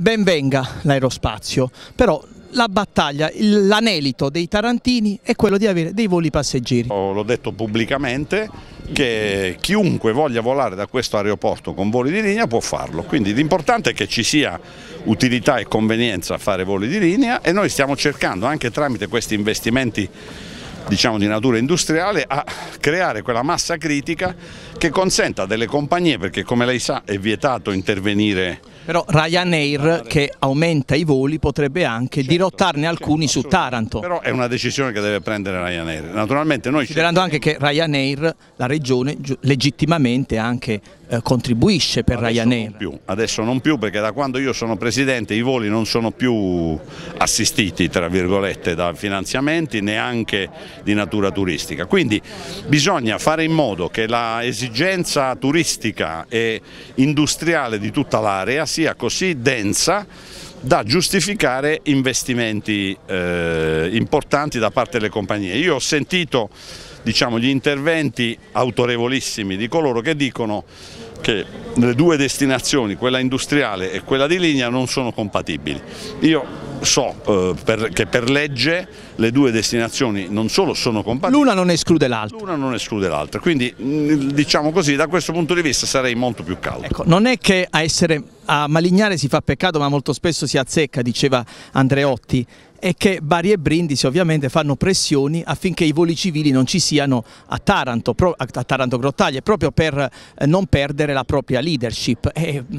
ben venga l'aerospazio, però la battaglia, l'anelito dei tarantini è quello di avere dei voli passeggeri. L'ho detto pubblicamente che chiunque voglia volare da questo aeroporto con voli di linea può farlo, quindi l'importante è che ci sia utilità e convenienza a fare voli di linea e noi stiamo cercando anche tramite questi investimenti di natura industriale a creare quella massa critica che consenta a delle compagnie, perché come lei sa è vietato intervenire. Però Ryanair, che aumenta i voli, potrebbe anche dirottarne alcuni su Taranto. Però è una decisione che deve prendere Ryanair. Naturalmente noi considerando anche che Ryanair, la regione, legittimamente anche contribuisce per Ryanair. Adesso non più, perché da quando io sono presidente i voli non sono più assistiti, tra virgolette, da finanziamenti neanche di natura turistica. Quindi bisogna fare in modo che l'esigenza turistica e industriale di tutta l'area sia così densa da giustificare investimenti importanti da parte delle compagnie. Io ho sentito gli interventi autorevolissimi di coloro che dicono che le due destinazioni, quella industriale e quella di linea, non sono compatibili. Io so che per legge le due destinazioni non solo sono compatibili, l'una non esclude l'altra. L'una non esclude l'altra, quindi così, da questo punto di vista sarei molto più cauto. Ecco, non è che a malignare si fa peccato, ma molto spesso si azzecca, diceva Andreotti, e che Bari e Brindisi ovviamente fanno pressioni affinché i voli civili non ci siano a Taranto Grottaglie, proprio per non perdere la propria leadership.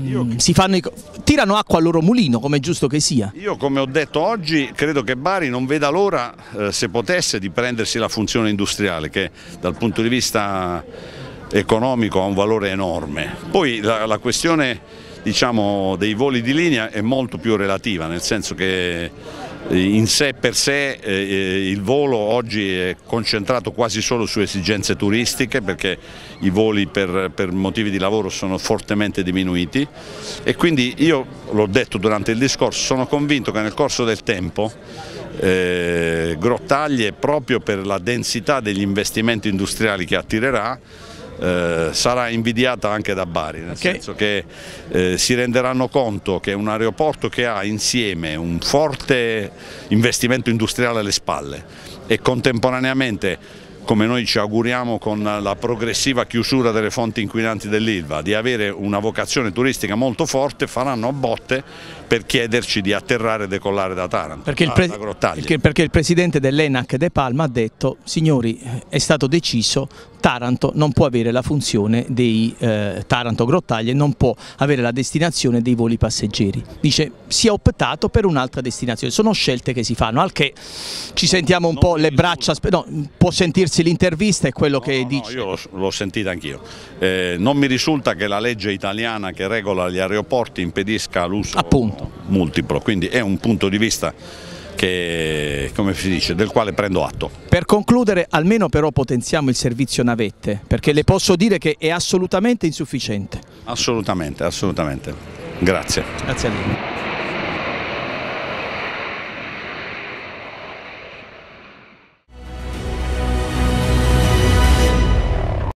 Tirano acqua al loro mulino, come è giusto che sia. Io, come ho detto oggi, credo che Bari non veda l'ora, se potesse, di prendersi la funzione industriale, che dal punto di vista economico ha un valore enorme. Poi la questione dei voli di linea è molto più relativa, nel senso che in sé per sé il volo oggi è concentrato quasi solo su esigenze turistiche, perché i voli per motivi di lavoro sono fortemente diminuiti, e quindi io l'ho detto durante il discorso, sono convinto che nel corso del tempo Grottaglie, proprio per la densità degli investimenti industriali che attirerà, sarà invidiata anche da Bari, nel senso che si renderanno conto che un aeroporto che ha insieme un forte investimento industriale alle spalle e contemporaneamente, come noi ci auguriamo con la progressiva chiusura delle fonti inquinanti dell'Ilva, di avere una vocazione turistica molto forte, faranno a botte per chiederci di atterrare e decollare da Taranto, da Grottaglie. Perché il presidente dell'ENAC De Palma ha detto: signori, è stato deciso, Taranto non può avere la funzione dei Taranto Grottaglie, non può avere la destinazione dei voli passeggeri. Dice, si è optato per un'altra destinazione, sono scelte che si fanno, al che ci sentiamo un po' le braccia, no, può sentirsi l'intervista e quello che dice. Io l'ho sentita anch'io, non mi risulta che la legge italiana che regola gli aeroporti impedisca l'uso multiplo, quindi è un punto di vista che, come si dice, del quale prendo atto. Per concludere, almeno però potenziamo il servizio navette, perché le posso dire che è assolutamente insufficiente. Assolutamente, assolutamente. Grazie. Grazie a lei.